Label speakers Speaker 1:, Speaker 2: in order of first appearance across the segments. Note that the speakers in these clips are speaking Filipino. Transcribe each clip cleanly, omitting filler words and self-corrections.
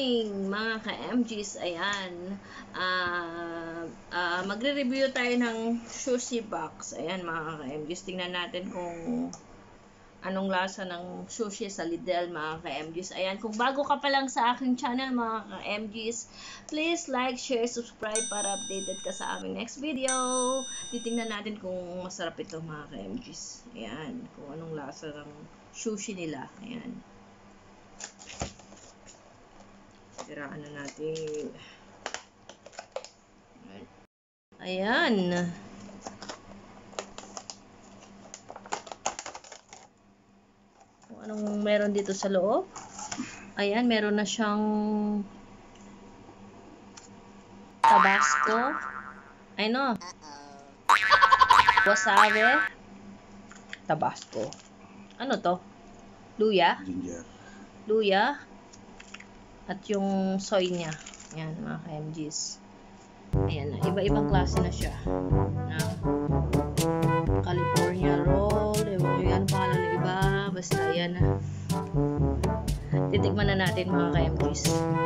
Speaker 1: morning mga ka-MGs. Ayan, magre-review tayo ng sushi box. Ayan mga ka-MGs, tingnan natin kung anong lasa ng sushi sa Lidl mga ka-MGs. Ayan, kung bago ka pa lang sa aking channel mga ka-MGs, please like, share, subscribe para updated ka sa aming next video. Titingnan natin kung masarap ito mga ka-MGs. Ayan, kung anong lasa ng sushi nila. Ayan. Siraan na natin. Ayan. Kung anong meron dito sa loob. Ayan, meron na siyang Tabasco. Ano? Wasabi. Tabasco. Ano to? Luya?
Speaker 2: Ginger.
Speaker 1: Luya. At yung soy niya. Ayan, mga ka-MGs. Ayan na. Iba-ibang klase na siya. Na California roll. Ewan ko yan. Pangalan na iba. Basta ayan na. Titikman na natin mga ka-MGs.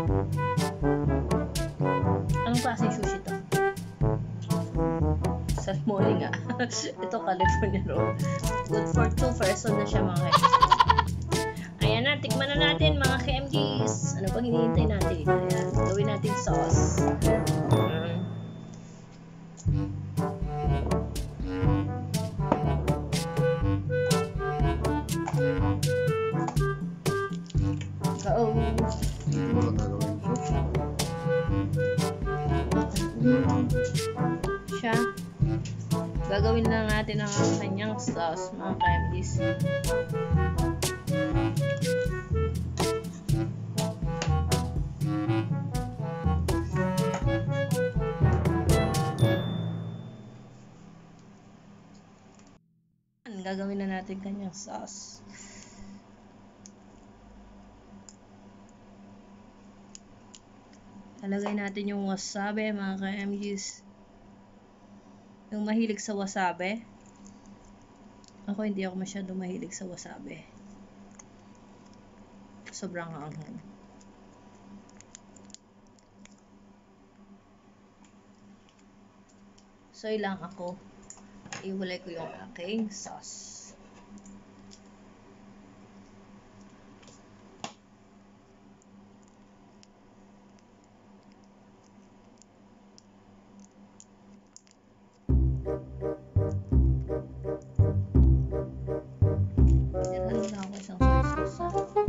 Speaker 1: Anong klaseng sushi to? Salmoni nga. Ito California roll. Good for 2 person na siya mga ka-MGs. Ayan na, tikman na natin mga ka-MGs. Ano pang hinihintay natin? Ayan, gawin natin sauce. Go! Siya. Gagawin na natin ang kanyang sauce mga ka-MGs. Gagawin na natin kanyang sauce. Talagay natin yung wasabi mga ka-MGs. Yung mahilig sa wasabi. Ako hindi ako masyado mahilig sa wasabi. Sobrang anghang. So ilang ako. Ihulay ko yung aking sauce. Meron na ako isang soy sauce.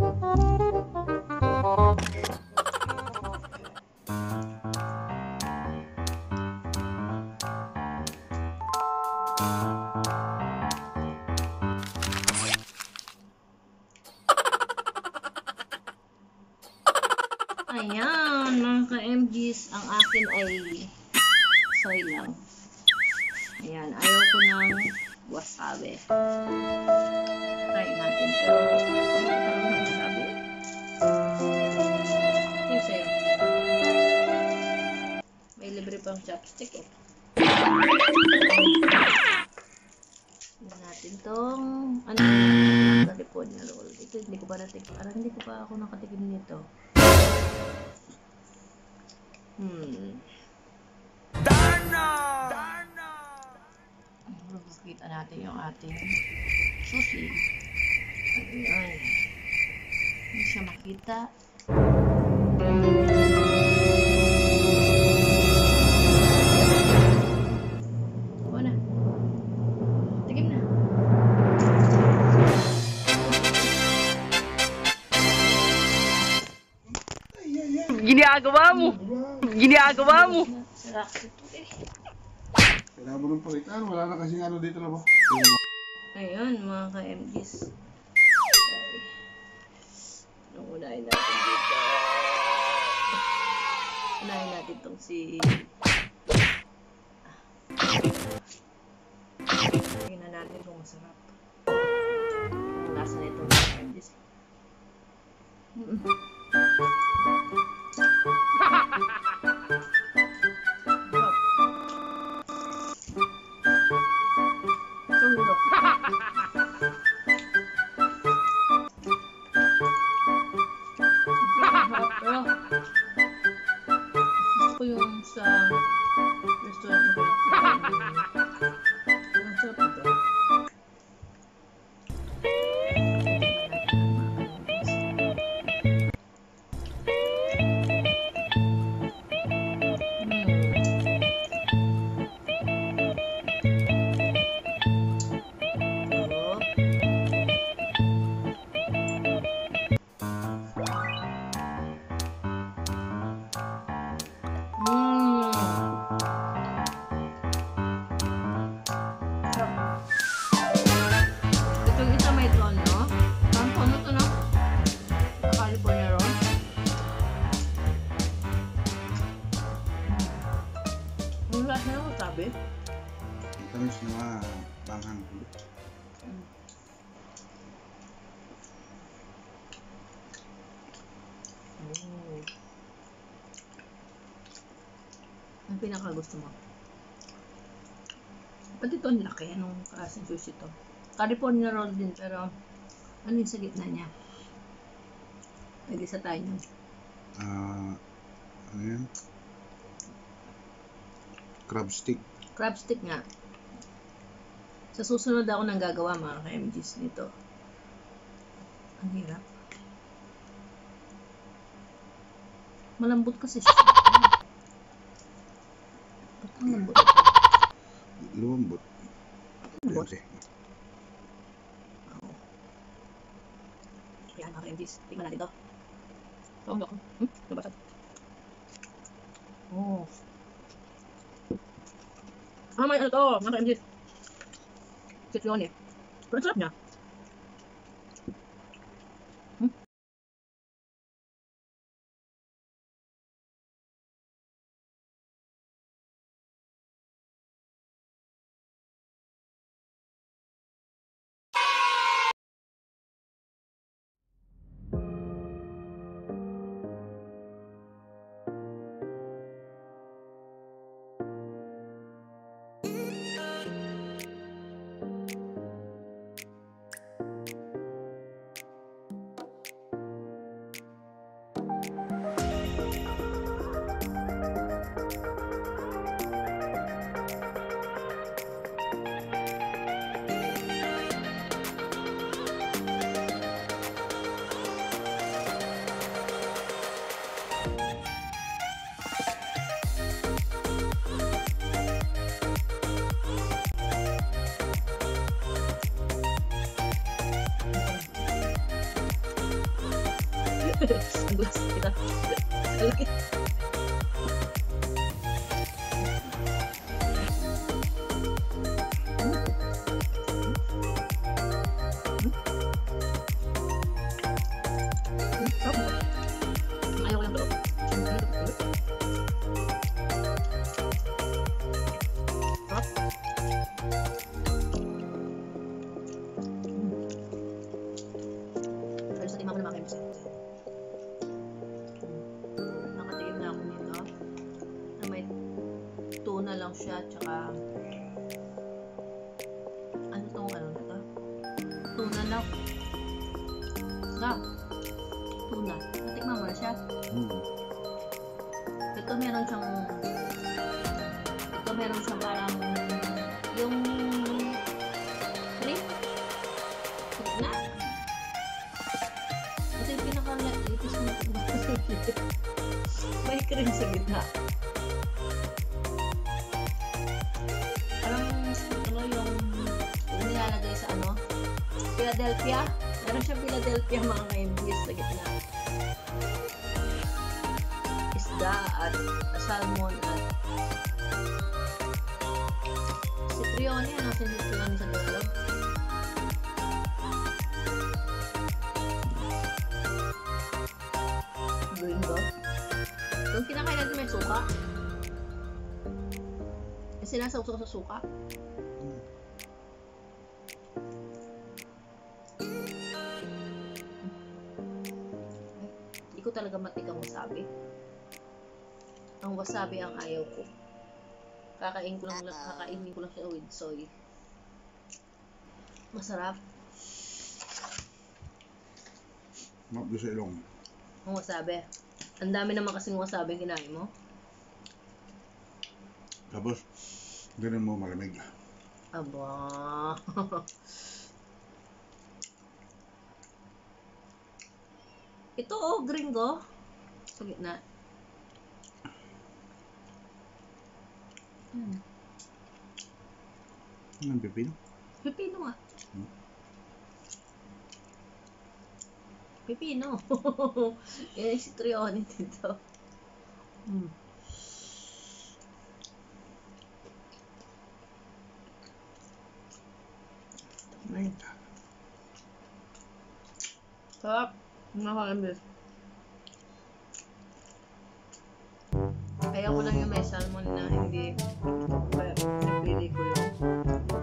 Speaker 1: Ayan, mga ka-MGs, ang akin ay soy lang. Ayan, ayaw ko ng wasabi. Try natin ito. Wasabi. Yung sa'yo. May libre pang chopstick eh. Tignan natin tong ano, California roll. Ito hindi ko pa natikim. Hindi ko pa ako nakatikim nito.
Speaker 2: Darna!
Speaker 1: Makikita natin yung ating sushi. Ayan. Hindi siya makita. Buo na. Tigim na. Ginagawa mo! Ginagawa mo! Sarap ito eh.
Speaker 2: Kailangan mo ng palitan. Wala na kasing ano dito na ba?
Speaker 1: Ayun mga ka-MGs. Anong unahin natin dito? Unahin natin itong si... Tingnan natin kung masarap. Ang lasa nito mga ka-MGs. Pero
Speaker 2: Mga banghang.
Speaker 1: Ang pinakagusto mo? Pati ito ang laki. Anong klaseng sushi to? California roll din, pero ano yung sa gitna niya? Nag-isa tayo nun.
Speaker 2: Ano yan? Crab stick.
Speaker 1: Crab stick nga. Sa susunod ako nang gagawa mga ka-MGs nito. Ang hirap. Malambot kasi siya. Ba't ang lambot ito?
Speaker 2: Lumambot.
Speaker 1: Lambot?
Speaker 2: Yan,
Speaker 1: Ayan mga ka-MGs. Tingnan natin ito. Ito ang loko. Nabasag. Oh. May ano to mga ka-MGs. Citrone. Pero ang sarap niya. Ang gulas kita. Ang laki. Ayaw ko yung tulog. Sarap. Pero sa timang ko na mga kainis. Nakatikim na ako nito. Na may tuna lang siya, tsaka ano tong ano na to? Tuna lang. Tuna. Natikman mo na siya. Ito meron siyang parang yung cream. Gitna. Ito yung pinaka-latest na may cream sa gitna. Parang yung nilalagay sa Philadelphia. Meron siyang Philadelphia mga ka-MGs sa gitna. Isda at salmon at citrione. Ano sa citrione sa Tagalog? Gringo. Yung kinakain natin may suka. Kasi sinasawsaw sa suka. Hindi ko talaga matikang wasabi. Ang wasabi ang ayaw ko. Kakainin ko lang siya with soy. Masarap.
Speaker 2: Mabdo sa ilong.
Speaker 1: Ang wasabi. Ang dami naman kasing wasabi kinain mo.
Speaker 2: Tapos, ganun mo malamig.
Speaker 1: Aba. Ito gringo. Sa gitna.
Speaker 2: Ang pipino?
Speaker 1: Pipino nga. Pipino. Yan yung citrione dito. Sarap. Nakakambis. Kaya ko lang yung may salmon na hindi. Pero napili ko yung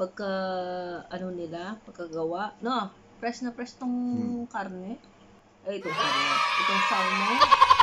Speaker 1: pagka, ano nila, pagkagawa. No, fresh na fresh tong karne. Ay, itong karne. Itong salmon.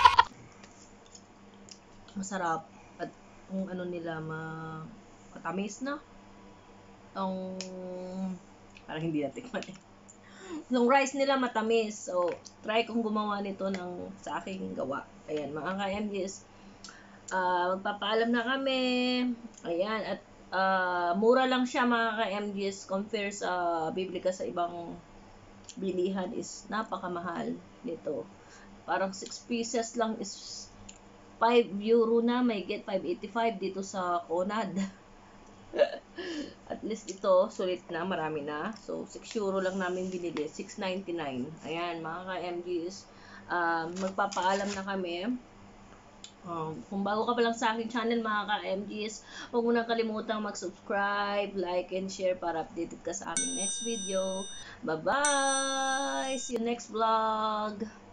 Speaker 1: Masarap. At kung ano nila, matamis na. Itong, parang hindi natikman eh. Yung rice nila matamis. So, try kong gumawa nito sa aking gawa. Ayan, mga ka-MGs. Magpapaalam na kami. Ayan, at mura lang siya mga ka-MGs compare sa bibili ka sa ibang bilihan is napakamahal nito. Parang 6 pieces lang is 5 euro na, may get 5.85 dito sa Conad. At least ito, sulit na, marami na. So, 6 euro lang namin binili. 6.99. Ayan, mga ka-MGs. Magpapaalam na kami. Kung bago ka pa lang sa aking channel, mga ka-MGs, huwag mo nang kalimutang mag-subscribe, like, and share para updated ka sa aming next video. Bye-bye! See you next vlog!